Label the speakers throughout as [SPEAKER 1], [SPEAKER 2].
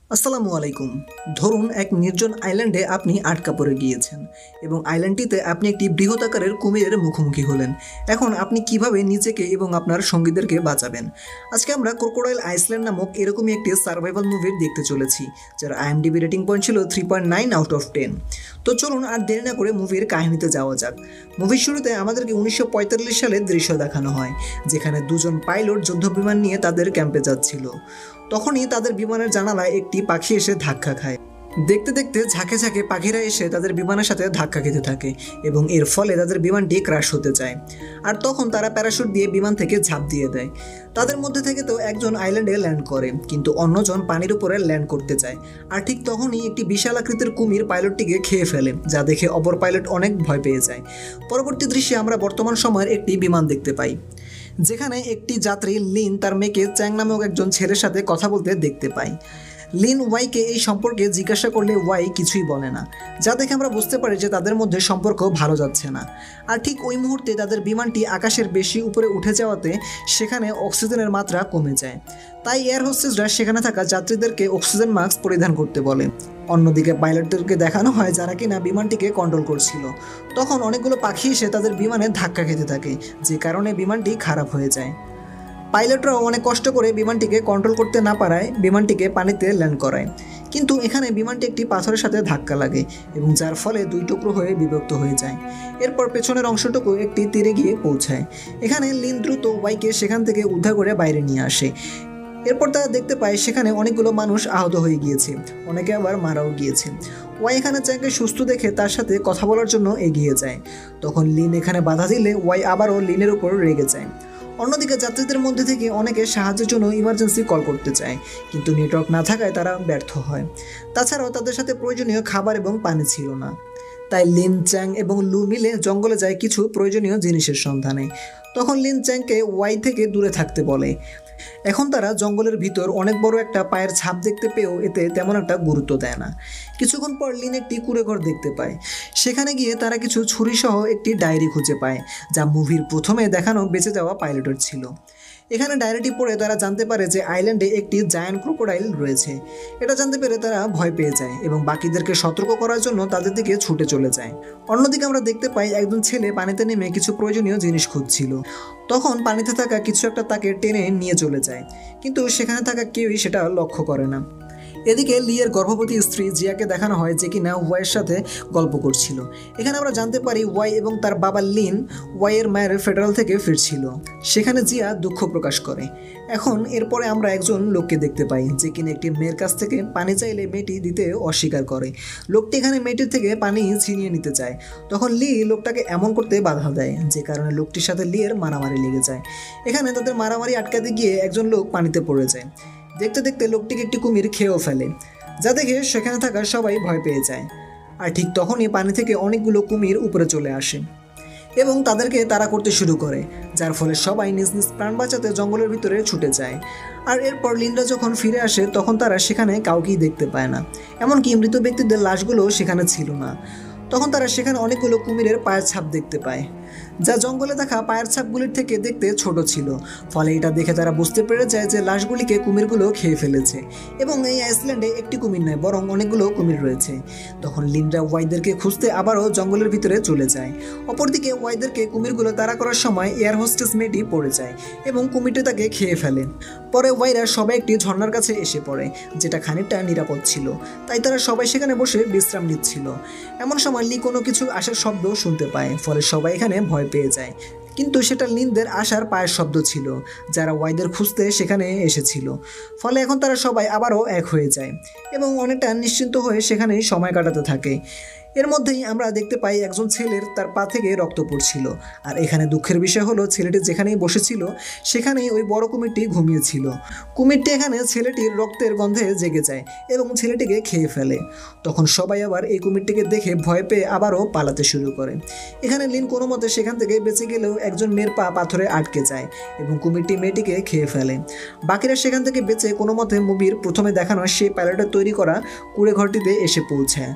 [SPEAKER 1] আসসালামু আলাইকুম। ধরুন এক নির্জন আইল্যান্ডে আপনি আটকা পড়ে গিয়েছেন এবং আইল্যান্ডটিতে আপনি একটি বৃহৎ আকারের কুমিরের মুখোমুখি হলেন। এখন আপনি কিভাবে নিজেকে এবং আপনার সঙ্গীদেরকে বাঁচাবেন? আজকে আমরা ক্রোকোডাইল আইসল্যান্ড নামক এরকমই একটি সার্ভাইভাল মুভি দেখতে চলেছি, যার IMDb রেটিং পয়েন্ট ছিল 3.9/10। তো চলুন আর দেরি না করে মুভির কাহিনীতে যাওয়া যাক। মুভির শুরুতে আমাদেরকে 1945 সালের দৃশ্য দেখানো হয়, যেখানে দুজন পাইলট যুদ্ধবিমান নিয়ে তাদের ক্যাম্পে যাচ্ছিল। তখনই তাদের বিমানের জানালায় একটি পাখি এসে ধাক্কা খায়। দেখতে দেখতে ঝাঁকে ঝাঁকে পাখিরা এসে তাদের বিমানের সাথে ধাক্কা খেতে থাকে এবং এর ফলে তাদের বিমানটি ক্র্যাশ হতে যায়। আর তখন তারা প্যারাশুট দিয়ে বিমান থেকে ঝাঁপ দিয়ে দেয়। তাদের মধ্যে থেকে তো একজন আইল্যান্ডে ল্যান্ড করে, কিন্তু অন্যজন পানির উপরে ল্যান্ড করতে চায়। আর ঠিক তখনই একটি বিশাল আকৃতির কুমির পাইলটটিকে খেয়ে ফেলে, যা দেখে অপর পাইলট অনেক ভয় পেয়ে যায়। পরবর্তী দৃশ্যে আমরা বর্তমান সময়ের একটি বিমান দেখতে পাই, যেখানে একটি যাত্রী লিন তার মেয়েকে চ্যাং নামক একজন ছেলের সাথে কথা বলতে দেখতে পাই। লিন ওয়াইকে এই সম্পর্কে জিজ্ঞাসা করলে ওয়াই কিছুই বলে না, যা দেখে আমরা বুঝতে পারি যে তাদের মধ্যে সম্পর্ক ভালো যাচ্ছে না। আর ঠিক ওই মুহূর্তে তাদের বিমানটি আকাশের বেশি উপরে উঠে যাওয়াতে সেখানে অক্সিজেনের মাত্রা কমে যায়। তাই এয়ার হোস্টেসরা সেখানে থাকা যাত্রীদেরকে অক্সিজেন মাস্ক পরিধান করতে বলে। অন্যদিকে পাইলটদেরকে দেখানো হয় যারা কিনা বিমানটিকে কন্ট্রোল করছিল। তখন অনেকগুলো পাখি এসে তাদের বিমানে ধাক্কা খেতে থাকে, যে কারণে বিমানটি খারাপ হয়ে যায়। পাইলটরাও অনেক কষ্ট করে বিমানটিকে কন্ট্রোল করতে না পারায় বিমানটিকে পানিতে ল্যান্ড করায়। কিন্তু এখানে বিমানটি একটি পাথরের সাথে ধাক্কা লাগে এবং যার ফলে দুই টুকরো হয়ে বিভক্ত হয়ে যায়। এরপর পেছনের অংশটুকু একটি তীরে গিয়ে পৌঁছায়। এখানে লিন দ্রুত ওয়াইকে সেখান থেকে উদ্ধার করে বাইরে নিয়ে আসে। এরপর তারা দেখতে পায় সেখানে অনেকগুলো মানুষ আহত হয়ে গিয়েছে, অনেকে আবার মারাও গিয়েছে। ওয়াই এখানে চ্যাংকে সুস্থ দেখে তার সাথে কথা বলার জন্য এগিয়ে যায়। তখন লিন এখানে বাধা দিলে ওয়াই আবারও লিনের উপর রেগে যায়। অন্যদিকে যাত্রীদের মধ্যে থেকে অনেকে সাহায্যের জন্য ইমার্জেন্সি কল করতে চায়, কিন্তু নেটওয়ার্ক না থাকায় তারা ব্যর্থ হয়। তাছাড়াও তাদের সাথে প্রয়োজনীয় খাবার এবং পানি ছিল না। তাই লিন, চ্যাং এবং লু মিলে জঙ্গলে যায় কিছু প্রয়োজনীয় জিনিসের সন্ধানে। তখন লিন চ্যাংকে ওয়াই থেকে দূরে থাকতে বলে। এখন তারা জঙ্গলের ভিতর অনেক বড় একটা পায়ের ছাপ দেখতে পেয়েও এতে তেমন একটা গুরুত্ব দেয় না। কিছুক্ষণ পর লিন একটি কুঁড়েঘর দেখতে পায়। সেখানে গিয়ে তারা কিছু ছুরিসহ একটি ডায়েরি খুঁজে পায়, যা মুভির প্রথমে দেখানো বেঁচে যাওয়া পাইলটের ছিল। এখানে ডায়েরিটি পড়ে তারা জানতে পারে যে আইল্যান্ডে একটি জায়ান্ট ক্রোকোডাইল রয়েছে। এটা জানতে পেরে তারা ভয় পেয়ে যায় এবং বাকিদেরকে সতর্ক করার জন্য তাদের দিকে ছুটে চলে যায়। অন্যদিকে আমরা দেখতে পাই একজন ছেলে পানিতে নেমে কিছু প্রয়োজনীয় জিনিস খুঁজছিল। তখন পানিতে থাকা কিছু একটা তাকে টেনে নিয়ে চলে যায়, কিন্তু সেখানে থাকা কেউই সেটা লক্ষ্য করে না। এদিকে লিয়ের গর্ভবতী স্ত্রী জিয়াকে দেখানো হয়, যে কিনা ওয়াইয়ের সাথে গল্প করছিল। এখানে আমরা জানতে পারি ওয়াই এবং তার বাবা লিন ওয়াইয়ের মায়ের ফেডারেল থেকে ফিরছিল। সেখানে জিয়া দুঃখ প্রকাশ করে। এখন এরপরে আমরা একজন লোককে দেখতে পাই, যে কিনা একটি মেয়ের কাছ থেকে পানি চাইলে মেয়েটি দিতে অস্বীকার করে। লোকটি এখানে মেয়েটির থেকে পানি ছিনিয়ে নিতে চায়। তখন লি লোকটাকে এমন করতে বাধা দেয়, যে কারণে লোকটির সাথে লিয়ের মারামারি লেগে যায়। এখানে তাদের মারামারি আটকাতে গিয়ে একজন লোক পানিতে পড়ে যায়। দেখতে দেখতে লোকটিকে একটি কুমির খেয়েও ফেলে, যা দেখে সেখানে থাকা সবাই ভয় পেয়ে যায়। আর ঠিক তখনই পানি থেকে অনেকগুলো কুমির উপরে চলে আসে এবং তাদেরকে তাড়া করতে শুরু করে, যার ফলে সবাই নিজ নিজ প্রাণ বাঁচাতে জঙ্গলের ভিতরে ছুটে যায়। আর এরপর লিনরা যখন ফিরে আসে তখন তারা সেখানে কাউকেই দেখতে পায় না, এমনকি মৃত ব্যক্তিদের লাশগুলো সেখানে ছিল না। তখন তারা সেখানে অনেকগুলো কুমিরের পায়ের ছাপ দেখতে পায়, যা জঙ্গলে থাকা পায়ের ছাপগুলির থেকে দেখতে ছোট ছিল। ফলে এটা দেখে তারা বুঝতে পেরে যায় যে লাশগুলিকে কুমিরগুলো খেয়ে ফেলেছে এবং এই আইসল্যান্ডে একটি কুমির নয়, বরং অনেকগুলো কুমির রয়েছে। তখন লিনরা ওয়াইদেরকে খুঁজতে আবারও জঙ্গলের ভিতরে চলে যায়। অপরদিকে ওয়াইদেরকে কুমিরগুলো তাড়া করার সময় এয়ার হোস্টেস মেয়েটি পড়ে যায় এবং কুমিরটি তাকে খেয়ে ফেলে। পরে ওয়াইরা সবাই একটি ঝর্ণার কাছে এসে পড়ে, যেটা খানিকটা নিরাপদ ছিল। তাই তারা সবাই সেখানে বসে বিশ্রাম নিচ্ছিল। এমন সময় লি কোনো কিছু আসার শব্দ শুনতে পায়, ফলে সবাই এখানে ভয় পেয়ে যায়। কিন্তু সেটা লিনদের আসার পায়ের শব্দ ছিল, যারা ওয়াইদের খুঁজতে সেখানে এসেছিল। ফলে এখন তারা সবাই আবারও এক হয়ে যায় এবং অনেকটা নিশ্চিন্ত হয়ে সেখানেই সময় কাটাতে থাকে। এর মধ্যেই আমরা দেখতে পাই একজন ছেলের তার পা থেকে রক্ত পড়ছিল। আর এখানে দুঃখের বিষয় হলো, ছেলেটি যেখানেই বসেছিল সেখানেই ওই বড় কুমিরটি ঘুমিয়েছিল। কুমিরটি এখানে ছেলেটির রক্তের গন্ধে জেগে যায় এবং ছেলেটিকে খেয়ে ফেলে। তখন সবাই আবার এই কুমিরটিকে দেখে ভয় পেয়ে আবারও পালাতে শুরু করে। এখানে লিন কোনো মতে সেখান থেকে বেঁচে গেলেও একজন মেয়ের পা পাথরে আটকে যায় এবং কুমিরটি মেয়েটিকে খেয়ে ফেলে। বাকিরা সেখান থেকে বেঁচে কোনো মতে মুভির প্রথমে দেখানো সেই পাইলটের তৈরি করা কুঁড়ে ঘরটিতে এসে পৌঁছায়।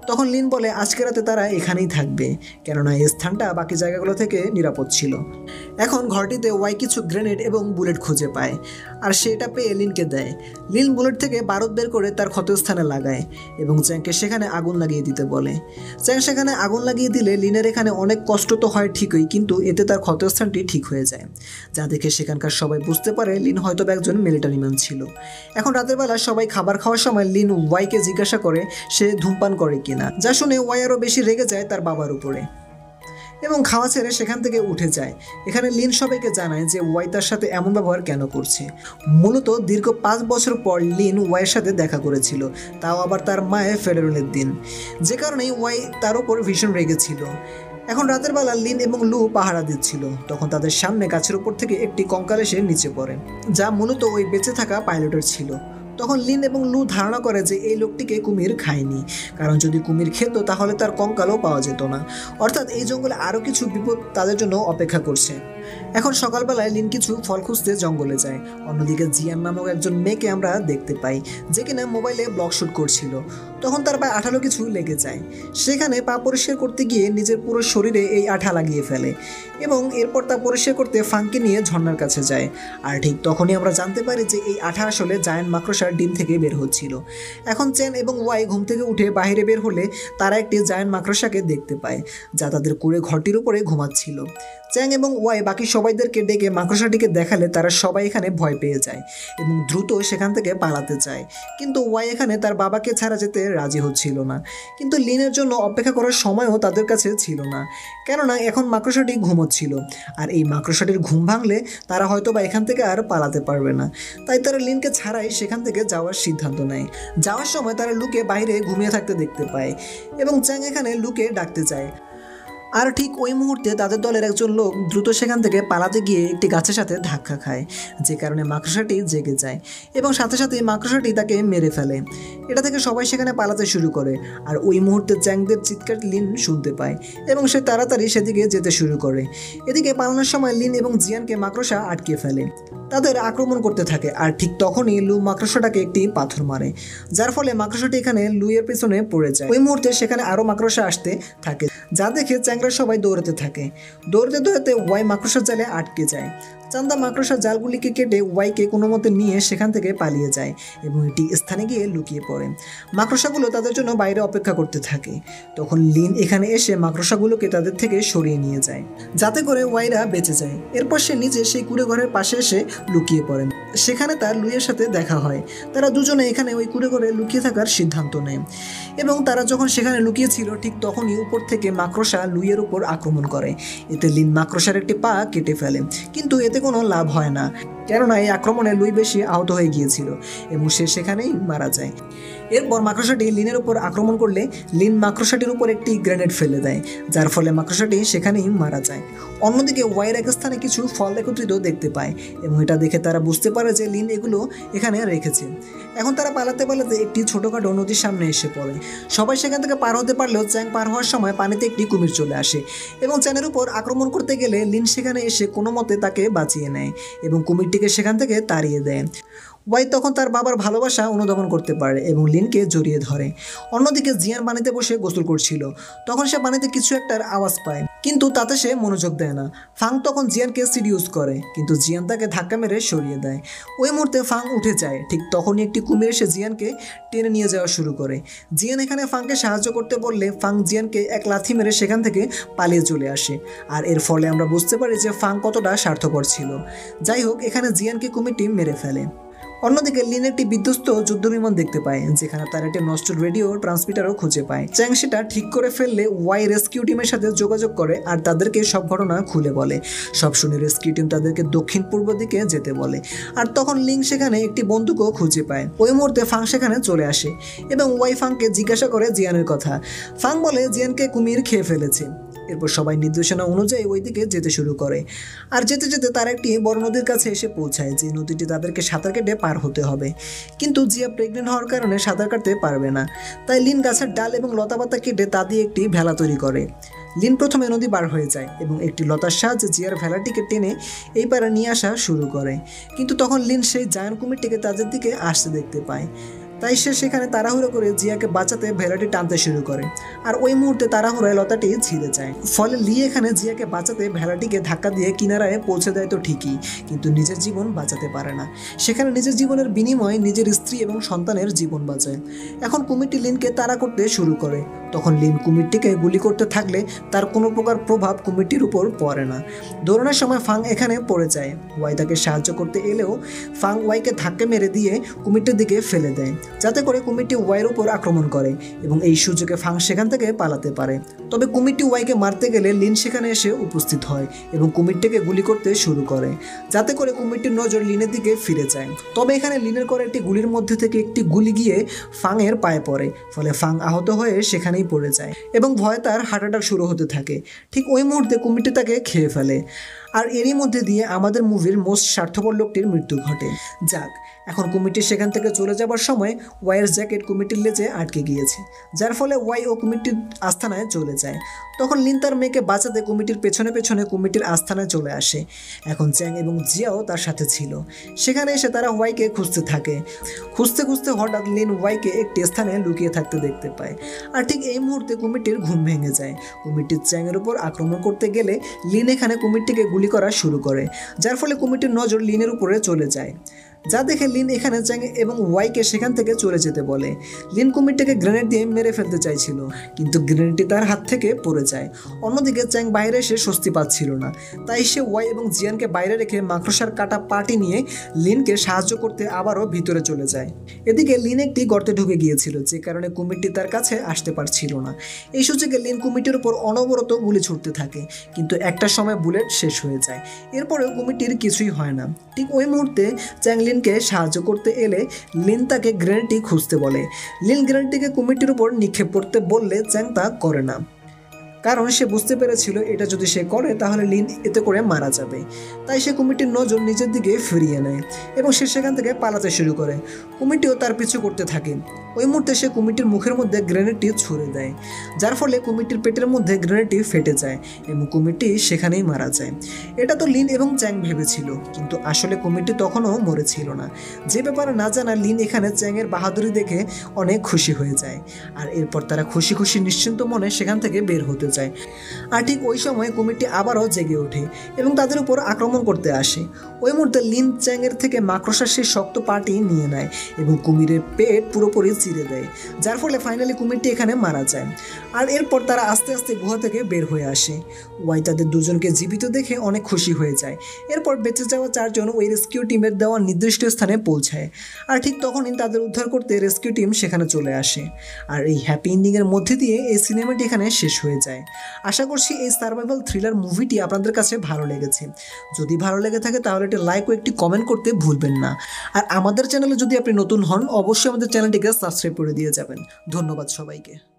[SPEAKER 1] তখন লিন বলে আজকে রাতে তারা এখানেই থাকবে, কেননা এই স্থানটা বাকি জায়গাগুলো থেকে নিরাপদ ছিল। এখন ঘরটিতে ওয়াই কিছু গ্রেনেড এবং বুলেট খুঁজে পায়, আর সেটা পেয়ে লিনকে দেয়। লিন বুলেট থেকে বারুদ বের করে তার ক্ষতস্থানে লাগায় এবং চ্যাংকে সেখানে আগুন লাগিয়ে দিতে বলে। চ্যাং সেখানে আগুন লাগিয়ে দিলে লিনের এখানে অনেক কষ্ট তো হয় ঠিকই, কিন্তু এতে তার ক্ষতস্থানটি ঠিক হয়ে যায়, যা দেখে সেখানকার সবাই বুঝতে পারে লিন হয়তো একজন মিলিটারি ম্যান ছিল। এখন রাতের বেলা সবাই খাবার খাওয়ার সময় লিন ওয়াইকে জিজ্ঞাসা করে সে ধূমপান করে কিনা, যা শুনে ওয়াই আরও বেশি রেগে যায় তার বাবার উপরে এবং খাওয়া ছেড়ে সেখান থেকে উঠে যায়। এখানে লিন সবাইকে জানায় যে ওয়াই তার সাথে এমন ব্যবহার কেন করছে। মূলত দীর্ঘ 5 বছর পর লিন ওয়াইয়ের সাথে দেখা করেছিল, তাও আবার তার মায়ের ফেডারেলের দিন, যে কারণেই ওয়াই তার উপর ভীষণ রেগেছিল। এখন রাতের বেলা লিন এবং লু পাহারা দিচ্ছিল, তখন তাদের সামনে গাছের উপর থেকে একটি কঙ্কাল এসে নিচে পড়ে, যা মূলত ওই বেঁচে থাকা পাইলটের ছিল। তখন লিন এবং লু ধারণা করে যে এই লোকটিকে কুমির খায়নি, কারণ যদি কুমির খেত তাহলে তার কঙ্কালও পাওয়া যেত না, অর্থাৎ এই জঙ্গলে আরও কিছু বিপদ তাদের জন্য অপেক্ষা করছে। এখন সকালবেলায় লিন কিছু ফল খুঁজতে জঙ্গলে যায়। অন্যদিকে জিয়ান নামক একজন মেয়েকে আমরা দেখতে পাই, যে কিনা মোবাইলে ব্লগ শ্যুট করছিল। তখন তার পায়ে আঠালো কিছু লেগে যায়, সেখানে পা পরিষ্কার করতে গিয়ে নিজের পুরো শরীরে এই আঠা লাগিয়ে ফেলে এবং এরপর তা পরিষ্কার করতে ফাংকে নিয়ে ঝর্ণার কাছে যায়। আর ঠিক তখনই আমরা জানতে পারি যে এই আঠা আসলে জায়ান্ট মাকড়সার ডিম থেকে বের হচ্ছিল। এখন চ্যান এবং ওয়াই ঘুম থেকে উঠে বাইরে বের হলে তারা একটি জায়ান্ট মাকড়সাকে দেখতে পায়, যা তাদের কুঁড়ে ঘরটির উপরে ঘুমাচ্ছিল। চ্যাং এবং ওয়াই বাকি সবাইদেরকে ডেকে মাকড়সাটিকে দেখালে তারা সবাই এখানে ভয় পেয়ে যায় এবং দ্রুত সেখান থেকে পালাতে চায়, কিন্তু ওয়াই এখানে তার বাবাকে ছাড়া যেতে রাজি হচ্ছিল না। কিন্তু লিনের জন্য অপেক্ষা করার সময়ও তাদের কাছে ছিল না, কেননা এখন মাকড়সাটি ঘুমোচ্ছিল, আর এই মাকড়সাটির ঘুম ভাঙলে তারা হয়তো বা এখান থেকে আর পালাতে পারবে না। তাই তারা লিনকে ছাড়াই সেখান থেকে যাওয়ার সিদ্ধান্ত নেয়। যাওয়ার সময় তারা লুকে বাইরে ঘুমিয়ে থাকতে দেখতে পায় এবং চ্যাং এখানে লুকে ডাকতে চায়। আর ঠিক ওই মুহূর্তে তাদের দলের একজন লোক দ্রুত সেখান থেকে পালাতে গিয়ে একটি গাছের সাথে ধাক্কা খায়, যে কারণে মাকড়সাটি জেগে যায় এবং সাথে সাথে মাকড়সাটি তাকে মেরে ফেলে। এটা থেকে সবাই সেখানে পালাতে শুরু করে, আর ওই মুহূর্তে চ্যাংদের চিৎকার লিন শুনতে পায় এবং সে তাড়াতাড়ি সেদিকে যেতে শুরু করে। এদিকে পালানোর সময় লিন এবং জিয়ানকে মাকড়সা আটকে ফেলে, তাদের আক্রমণ করতে থাকে। আর ঠিক তখনই লু মাকড়সাটাকে একটি পাথর মারে, যার ফলে মাকড়সাটি এখানে লুয়ের পেছনে পড়ে যায়। ওই মুহূর্তে সেখানে আরও মাকড়সা আসতে থাকে, যা দেখে চ্যাংরা সবাই দৌড়াতে থাকে। দৌড়তে দৌড়াতে ওয়াই মাকড়সার জালে আটকে যায়। চান্দা মাকড়সার জালগুলিকে কেটে ওয়াইকে কোনো মতে নিয়ে সেখান থেকে পালিয়ে যায় এবং একটি স্থানে গিয়ে লুকিয়ে পড়ে। মাকড়সাগুলো তাদের জন্য বাইরে অপেক্ষা করতে থাকে। তখন লিন এখানে এসে মাকড়সাগুলোকে তাদের থেকে সরিয়ে নিয়ে যায়, যাতে করে ওয়াইরা বেঁচে যায়। এরপর সে নিজে সেই কুঁড়ে ঘরের পাশে এসে লুকিয়ে পড়েন। সেখানে তার লুইয়ের সাথে দেখা হয়। তারা দুজনে এখানে ওই কুঁড়ে ঘরে লুকিয়ে থাকার সিদ্ধান্ত নেয় এবং তারা যখন সেখানে লুকিয়েছিল ঠিক তখনই উপর থেকে মাকড়সা লুইয়ের উপর আক্রমণ করে। এতে লিন মাকড়সার একটি পা কেটে ফেলে, কিন্তু এতে কোনো লাভ হয় না, কেননা এই আক্রমণে লুই বেশি আহত হয়ে গিয়েছিল এবং সে সেখানেই মারা যায়। এরপর মাকড়সাটি লিনের উপর আক্রমণ করলে লিন মাকড়সাটির উপর একটি গ্রেনেড ফেলে দেয়, যার ফলে মাকড়সাটি সেখানেই মারা যায়। অন্যদিকে ওয়াইয়ের এক স্থানে কিছু ফল একত্রিত দেখতে পায় এবং এটা দেখে তারা বুঝতে পারে যে লিন এগুলো এখানে রেখেছে। এখন তারা পালাতে পালাতে একটি ছোটোখাটো নদীর সামনে এসে পড়ে। সবাই সেখান থেকে পার হতে পারলেও চ্যাং পার হওয়ার সময় পানিতে একটি কুমির চলে আসে এবং চ্যানের উপর আক্রমণ করতে গেলে লিন সেখানে এসে কোনো মতে তাকে বাঁচিয়ে নেয় এবং কুমিরটিকে সেখান থেকে তাড়িয়ে দেয়। ওয়াই তখন তার বাবার ভালোবাসা অনুধাবন করতে পারে এবং লিনকে জড়িয়ে ধরে। অন্যদিকে জিয়ান পানিতে বসে গোসল করছিল, তখন সে পানিতে কিছু একটার আওয়াজ পায়, কিন্তু তাতে সে মনোযোগ দেয় না। ফাং তখন জিয়ানকে সিডিউস করে, কিন্তু জিয়ান তাকে ধাক্কা মেরে সরিয়ে দেয়। ওই মুহূর্তে ফাং উঠে যায়। ঠিক তখনই একটি কুমির এসে জিয়ানকে টেনে নিয়ে যাওয়া শুরু করে। জিয়ান এখানে ফাংকে সাহায্য করতে বললে ফাং জিয়ানকে এক লাথি মেরে সেখান থেকে পালিয়ে চলে আসে। আর এর ফলে আমরা বুঝতে পারি যে ফাং কতটা স্বার্থপর ছিল। যাই হোক, এখানে জিয়ানকে কুমিরটি মেরে ফেলে। অন্যদিকে লিন একটি বিধ্বস্ত যুদ্ধবিমান দেখতে পায়, যেখানে তার একটি নষ্ট রেডিও ট্রান্সমিটারও খুঁজে পায়। চ্যাং সেটা ঠিক করে ফেললে ওয়াই রেস্কিউ টিমের সাথে যোগাযোগ করে আর তাদেরকে সব ঘটনা খুলে বলে। সব শুনে রেস্কিউ টিম তাদেরকে দক্ষিণ পূর্ব দিকে যেতে বলে। আর তখন লিং সেখানে একটি বন্দুকও খুঁজে পায়। ওই মুহূর্তে ফাং সেখানে চলে আসে এবং ওয়াই ফাংকে জিজ্ঞাসা করে জিয়ানের কথা। ফাং বলে জিয়ানকে কুমির খেয়ে ফেলেছে। এরপর সবাই নির্দেশনা অনুযায়ী ওই দিকে যেতে শুরু করে। আর যেতে যেতে তারা একটি বড় নদীর কাছে এসে পৌঁছায়, যে নদীটি তাদেরকে সাঁতার কেটে পার হতে হবে। কিন্তু জিয়া প্রেগনেন্ট হওয়ার কারণে সাঁতার কাটতে পারবে না, তাই লিন গাছের ডাল এবং লতাপাতা কেটে তা দিয়ে একটি ভেলা তৈরি করে। লিন প্রথমে নদী পার হয়ে যায় এবং একটি লতার সাহায্যে জিয়ার ভেলাটিকে টেনে এই পারে নিয়ে আসা শুরু করে। কিন্তু তখন লিন সেই জায়ান্ট কুমিরটিকে তাদের দিকে আসতে দেখতে পায়। তাই সে সেখানে তাড়াহুড়ো করে জিয়াকে বাঁচাতে ভেলাটি টানতে শুরু করে, আর ওই মুহূর্তে তাড়াহুড়োয় লতাটি ছিঁড়ে যায়। ফলে লি এখানে জিয়াকে বাঁচাতে ভেলাটিকে ধাক্কা দিয়ে কিনারায় পৌঁছে দেয় তো ঠিকই, কিন্তু নিজের জীবন বাঁচাতে পারে না। সেখানে নিজের জীবনের বিনিময়ে নিজের স্ত্রী এবং সন্তানের জীবন বাঁচায়। এখন কুমিরটি লিনকে তাড়া করতে শুরু করে। তখন লিন কুমিরটিকে গুলি করতে থাকলে তার কোনো প্রকার প্রভাব কুমিরটির উপর পড়ে না। দৌড়ানোর সময় ফাং এখানে পড়ে যায়। ওয়াই তাকে সাহায্য করতে এলেও ফাং ওয়াইকে ধাক্কা মেরে দিয়ে কুমিরটির দিকে ফেলে দেয়, যাতে করে কুমিরটি ওয়াইয়ের উপর আক্রমণ করে এবং এই সুযোগে ফাং সেখান থেকে পালাতে পারে। তবে কুমিরটি ওয়াইকে মারতে গেলে লিন সেখানে এসে উপস্থিত হয় এবং কুমিরটিকে গুলি করতে শুরু করে, যাতে করে কুমিরটির নজর লিনের দিকে ফিরে যায়। তবে এখানে লিনের করা একটি গুলির মধ্যে থেকে একটি গুলি গিয়ে ফাংয়ের পায়ে পড়ে, ফলে ফাং আহত হয়ে সেখানেই পড়ে যায় এবং ভয়ে তার হার্ট অ্যাটাক শুরু হতে থাকে। ঠিক ওই মুহূর্তে কুমিরটি তাকে খেয়ে ফেলে, আর এরই মধ্যে দিয়ে আমাদের মুভির মোস্ট স্বার্থপর লোকটির মৃত্যু ঘটে। যাক, এখন কুমিরটি সেখান থেকে চলে যাবার সময় ওয়াইয়ের জ্যাকেট কুমিরটির লেজে আটকে গিয়েছে, যার ফলে ওয়াই ও কুমিরটির আস্তানায় চলে যায়। তখন লিন তার মেয়েকে বাঁচাতে কুমিরটির পেছনে পেছনে কুমিরটির আস্তানায় চলে আসে। এখন চ্যাং এবং জিয়াও তার সাথে ছিল। সেখানে এসে তারা ওয়াইকে খুঁজতে থাকে। খুঁজতে খুঁজতে হঠাৎ লিন ওয়াইকে একটি স্থানে লুকিয়ে থাকতে দেখতে পায়, আর ঠিক এই মুহূর্তে কুমিরটির ঘুম ভেঙে যায়। কুমিরটি চ্যাংয়ের উপর আক্রমণ করতে গেলে লিন এখানে কুমিরটিকে গুলি করা শুরু করে, যার ফলে কুমিরটির নজর লিনের উপরে চলে যায়। যা দেখে লিন এখানে চ্যাং এবং ওয়াইকে সেখান থেকে চলে যেতে বলে। লিন কুমিরটিকে গ্রেনেড দিয়ে মেরে ফেলতে চাইছিল, কিন্তু গ্রেনেডটি তার হাত থেকে পড়ে যায়। অন্যদিকে চ্যাং বাইরে এসে স্বস্তি পাচ্ছিল না, তাই সে ওয়াই এবং জিয়ানকে বাইরে রেখে মাকড়সার কাটা পাটি নিয়ে লিনকে সাহায্য করতে আবারও ভিতরে চলে যায়। এদিকে লিন একটি গর্তে ঢুকে গিয়েছিল, যে কারণে কুমিরটি তার কাছে আসতে পারছিল না। এই সুযোগে লিন কুমিরটির উপর অনবরত গুলি ছুটতে থাকে, কিন্তু একটা সময় বুলেট শেষ হয়ে যায়। এরপরেও কুমিরটির কিছুই হয় না। ঠিক ওই মুহূর্তে চ্যাং লিনকে সাহায্য করতে এলে লিন তাকে গ্রেনেডটি খুঁজতে বলে। লিন গ্রেনেডটিকে কুমিরটির উপর নিক্ষেপ করতে বললে চ্যাং তা করে না, কারণ সে বুঝতে পেরেছিল এটা যদি সে করে তাহলে লিন এতে করে মারা যাবে। তাই সে কুমিরটির নজর নিজের দিকে ফিরিয়ে নেয় এবং সে সেখান থেকে পালাতে শুরু করে। কুমিরটিও তার পিছু করতে থাকে। ওই মুহূর্তে সে কুমিরটির মুখের মধ্যে গ্রেনেডটি ছুঁড়ে দেয়, যার ফলে কুমিরটির পেটের মধ্যে গ্রেনেডটি ফেটে যায় এবং কুমিরটি সেখানেই মারা যায়। এটা তো লিন এবং চ্যাং ভেবেছিল, কিন্তু আসলে কুমিরটি তখনও মরেছিল না। যে ব্যাপারে না জানা লিন এখানে চ্যাংয়ের বাহাদুরি দেখে অনেক খুশি হয়ে যায়, আর এরপর তারা খুশি খুশি নিশ্চিন্ত মনে সেখান থেকে বের হতে যায়। আর ঠিক ওই সময় কুমিরটি আবারও জেগে ওঠে এবং তাদের উপর আক্রমণ করতে আসে। ওই মুহূর্তে লিন চ্যাংয়ের থেকে মাকড়সার সেই শক্ত পাটি নিয়ে নেয় এবং কুমিরের পেট পুরোপুরি চিরে দেয়, যার ফলে ফাইনালি কুমিরটি এখানে মারা যায়। আর এরপর তারা আস্তে আস্তে গুহা থেকে বের হয়ে আসে। ওয়াই তাদের দুজনকে জীবিত দেখে অনেক খুশি হয়ে যায়। এরপর বেঁচে যাওয়া চারজন ওই রেস্কিউ টিমের দেওয়া নির্দিষ্ট স্থানে পৌঁছায়, আর ঠিক তখনই তাদের উদ্ধার করতে রেস্কিউ টিম সেখানে চলে আসে। আর এই হ্যাপি এন্ডিংয়ের মধ্যে দিয়ে এই সিনেমাটি এখানে শেষ হয়ে যায়। আশা করছি এই সার্ভাইভাল থ্রিলার মুভিটি আপনাদের কাছে ভালো লেগেছে। যদি ভালো লেগে থাকে তাহলে একটি লাইক ও একটি কমেন্ট করতে ভুলবেন না। আর আমাদের চ্যানেলে যদি আপনি নতুন হন, অবশ্যই আমাদের চ্যানেলটিকে সাবস্ক্রাইব করে দিয়ে যাবেন। ধন্যবাদ সবাইকে।